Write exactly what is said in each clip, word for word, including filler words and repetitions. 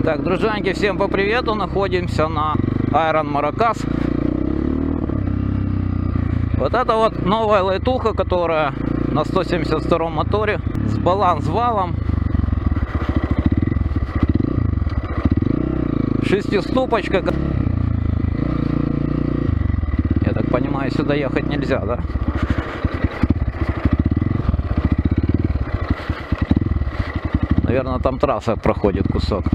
Так, дружаньки, всем по привету. Находимся на Iron Maracas. Вот это вот новая лайтуха, которая на сто семьдесят втором моторе с баланс-валом, шестиступочка. Я так понимаю, сюда ехать нельзя, да? Наверное, там трасса проходит кусок.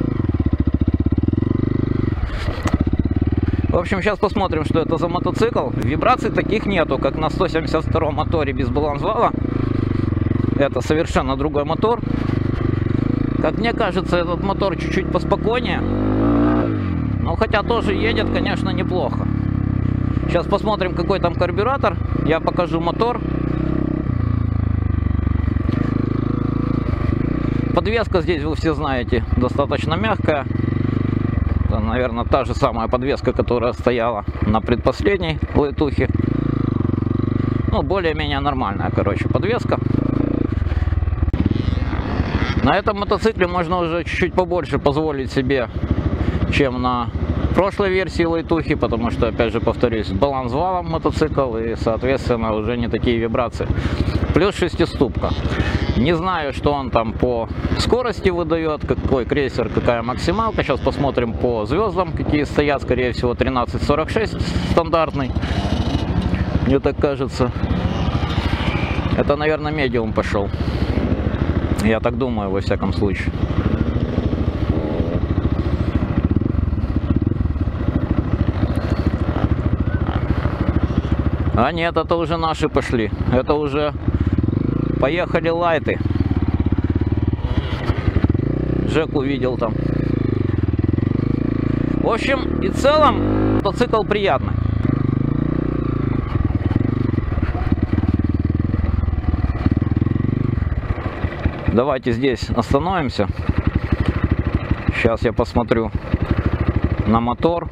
В общем, сейчас посмотрим, что это за мотоцикл. Вибраций таких нету, как на сто семьдесят втором моторе без баланс-вала. Это совершенно другой мотор. Как мне кажется, этот мотор чуть-чуть поспокойнее. Но хотя тоже едет, конечно, неплохо. Сейчас посмотрим, какой там карбюратор. Я покажу мотор. Подвеска здесь, вы все знаете, достаточно мягкая. Это, наверное, та же самая подвеска, которая стояла на предпоследней лайтухе. Ну, более-менее нормальная, короче, подвеска. На этом мотоцикле можно уже чуть-чуть побольше позволить себе, чем на прошлой версии лайтухи, потому что, опять же, повторюсь, баланс-валом мотоцикл и, соответственно, уже не такие вибрации. Плюс шестиступка. Не знаю, что он там по скорости выдает, какой крейсер, какая максималка. Сейчас посмотрим по звездам, какие стоят. Скорее всего, тринадцать сорок шесть стандартный. Мне так кажется. Это, наверное, медиум пошел. Я так думаю, во всяком случае. А нет, это уже наши пошли. Это уже поехали лайты. Жек увидел там. В общем и целом, мотоцикл приятный. Давайте здесь остановимся. Сейчас я посмотрю на мотор.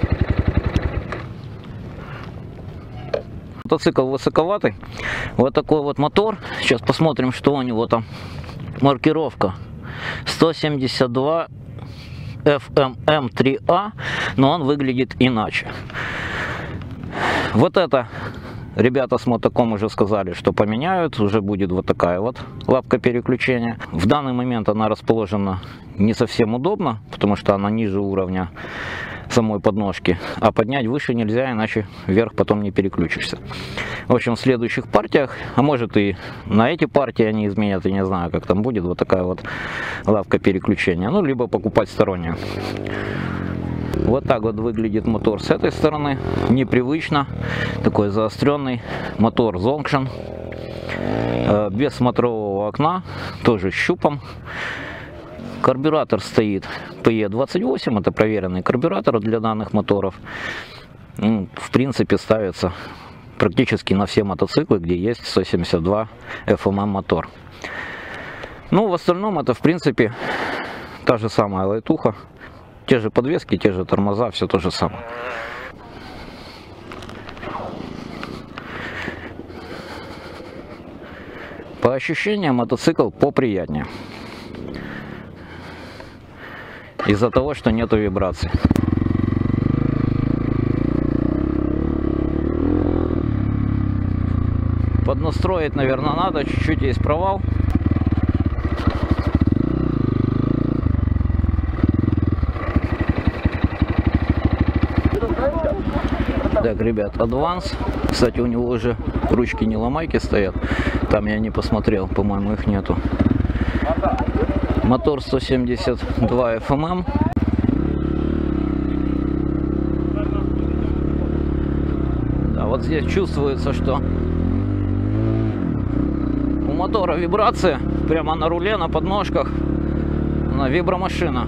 Мотоцикл высоковатый. Вот такой вот мотор. Сейчас посмотрим, что у него там. Маркировка сто семьдесят два эф эм эм три а, но он выглядит иначе. Вот это ребята с Мотоком уже сказали, что поменяют. Уже будет вот такая вот лапка переключения. В данный момент она расположена не совсем удобно, потому что она ниже уровня самой подножки, а поднять выше нельзя, иначе вверх потом не переключишься. В общем, в следующих партиях, а может и на эти партии они изменят, я не знаю, как там будет, вот такая вот лавка переключения, ну, либо покупать стороннюю. Вот так вот выглядит мотор с этой стороны, непривычно, такой заостренный мотор Zonction, без смотрового окна, тоже с щупом. Карбюратор стоит пэ е двадцать восемь, это проверенный карбюратор для данных моторов. В принципе, ставится практически на все мотоциклы, где есть сто семьдесят два эф эм эм мотор. Ну, в остальном это, в принципе, та же самая лайтуха. Те же подвески, те же тормоза, все то же самое. По ощущениям, мотоцикл поприятнее. Из-за того, что нету вибраций. Поднастроить, наверное, надо. Чуть-чуть есть провал. Так, ребят, Advance. Кстати, у него уже ручки не ломайки стоят. Там я не посмотрел, по-моему, их нету. Мотор сто семьдесят два эф эм эм. Да, вот здесь чувствуется, что у мотора вибрация прямо на руле, на подножках. На вибромашина.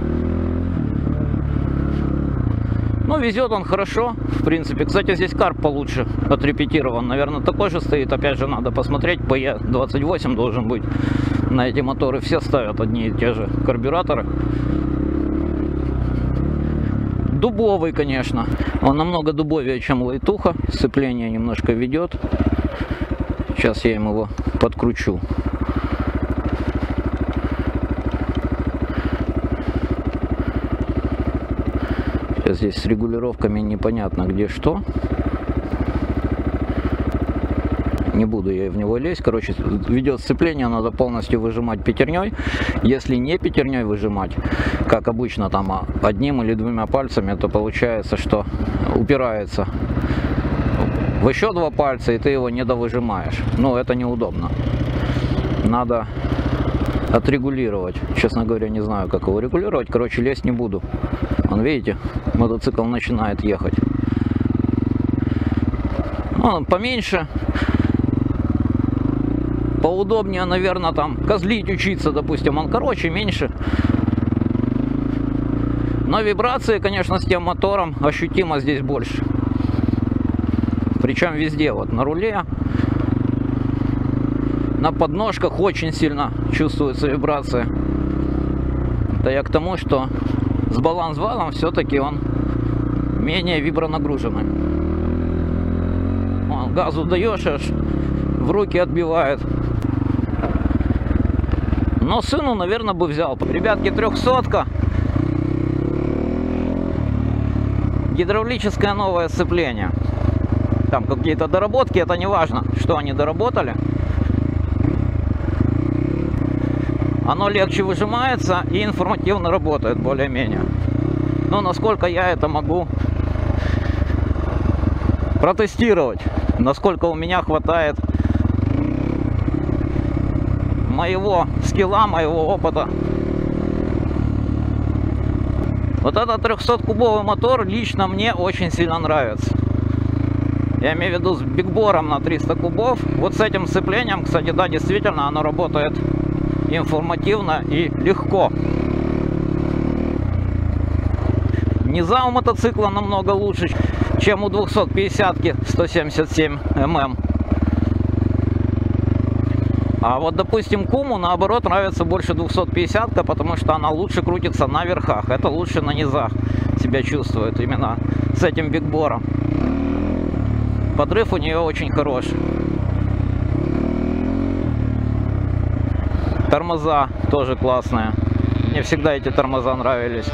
Ну, везет он хорошо, в принципе. Кстати, здесь карп получше отрепетирован. Наверное, такой же стоит. Опять же, надо посмотреть. пэ е двадцать восемь должен быть. На эти моторы все ставят одни и те же карбюраторы. Дубовый, конечно. Он намного дубовее, чем лайтуха. Сцепление немножко ведет. Сейчас я им его подкручу. немножко здесь с регулировками непонятно где что. Не буду я в него лезть. Короче, ведет сцепление, надо полностью выжимать пятерней. Если не пятерней выжимать, как обычно там одним или двумя пальцами, то получается, что упирается в еще два пальца, и ты его не довыжимаешь. Ну, это неудобно. Надо отрегулировать. Честно говоря, не знаю, как его регулировать. Короче, лезть не буду. Вон, видите, мотоцикл начинает ехать. Он поменьше. Поудобнее, наверное, там козлить, учиться, допустим, он короче, меньше. Но вибрации, конечно, с тем мотором ощутимо здесь больше. Причем везде, вот на руле, на подножках очень сильно чувствуется вибрация. Это я к тому, что с баланс-валом все-таки он менее вибронагруженный. Вон, газу даешь, аж в руки отбивает. Но сыну, наверное, бы взял. Ребятки, трехсотка. Гидравлическое новое сцепление. Там какие-то доработки, это не важно, что они доработали. Оно легче выжимается и информативно работает более-менее. Но насколько я это могу протестировать, насколько у меня хватает моего скилла, моего опыта. Вот этот трехсоткубовый мотор лично мне очень сильно нравится. Я имею в виду с бигбором на триста кубов. Вот с этим сцеплением, кстати, да, действительно, оно работает информативно и легко. Низа у мотоцикла намного лучше, чем у двухсот-пятидесятки сто семьдесят семь мм. А вот, допустим, Куму, наоборот, нравится больше двухсот-пятидесятка, потому что она лучше крутится на верхах. Это лучше на низах себя чувствует именно с этим бигбором. Подрыв у нее очень хороший. Тормоза тоже классные. Мне всегда эти тормоза нравились.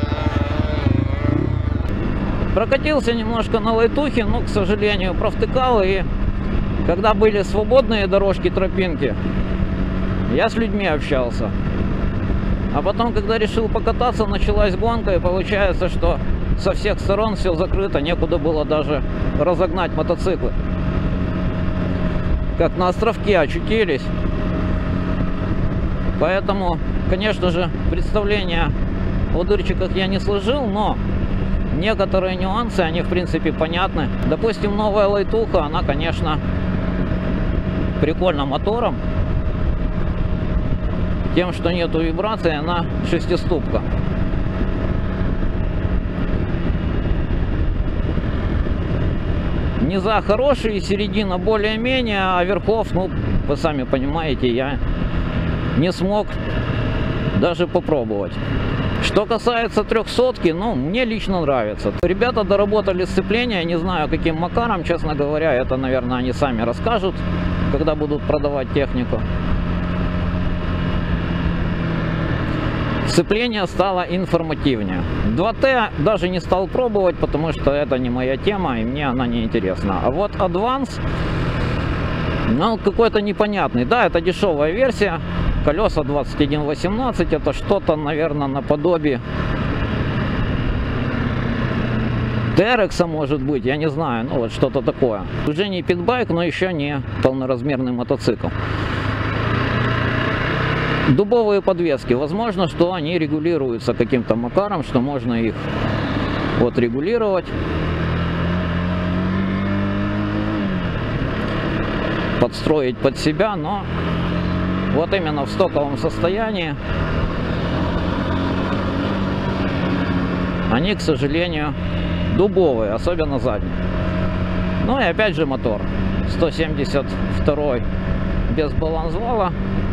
Прокатился немножко на лайтухе, но, к сожалению, провтыкал. И когда были свободные дорожки, тропинки, я с людьми общался. А потом, когда решил покататься, началась гонка, и получается, что со всех сторон все закрыто, некуда было даже разогнать мотоциклы. Как на островке очутились. Поэтому, конечно же, представление о дырчиках я не сложил, но некоторые нюансы, они в принципе понятны. Допустим, новая лайтуха, она, конечно, прикольна мотором. Тем, что нету вибрации, она шестиступка. Низа хорошие, середина более-менее, а верхов, ну, вы сами понимаете, я не смог даже попробовать. Что касается трехсотки, ну, мне лично нравится. Ребята доработали сцепление, не знаю каким макаром, честно говоря, это, наверное, они сами расскажут, когда будут продавать технику. Сцепление стало информативнее. два тэ даже не стал пробовать, потому что это не моя тема и мне она не интересна. А вот Advance, ну, какой-то непонятный. Да, это дешевая версия. Колеса двадцать один восемнадцать. Это что-то, наверное, наподобие Терекса, может быть, я не знаю. Ну, вот что-то такое. Уже не питбайк, но еще не полноразмерный мотоцикл. Дубовые подвески. Возможно, что они регулируются каким-то макаром, что можно их вот регулировать. Подстроить под себя, но вот именно в стоковом состоянии они, к сожалению, дубовые, особенно задние. Ну и опять же мотор сто семьдесят два без баланс-вала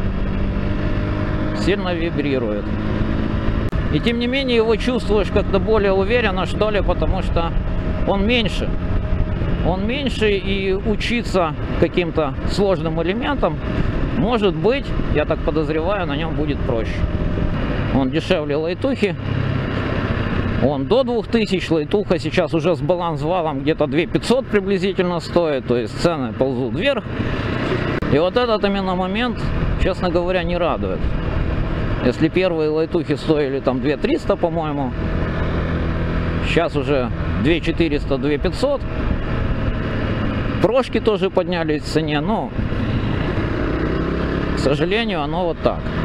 сильно вибрирует. И тем не менее его чувствуешь как-то более уверенно, что ли, потому что он меньше. Он меньше, и учиться каким-то сложным элементам, может быть, я так подозреваю, на нем будет проще. Он дешевле лайтухи. Он до двух тысяч, лайтуха сейчас уже с баланс-валом где-то две тысячи пятьсот приблизительно стоит, то есть цены ползут вверх. И вот этот именно момент, честно говоря, не радует. Если первые лайтухи стоили там две тысячи триста, по-моему, сейчас уже две тысячи четыреста — две тысячи пятьсот. Прошки тоже поднялись в цене, но, к сожалению, оно вот так.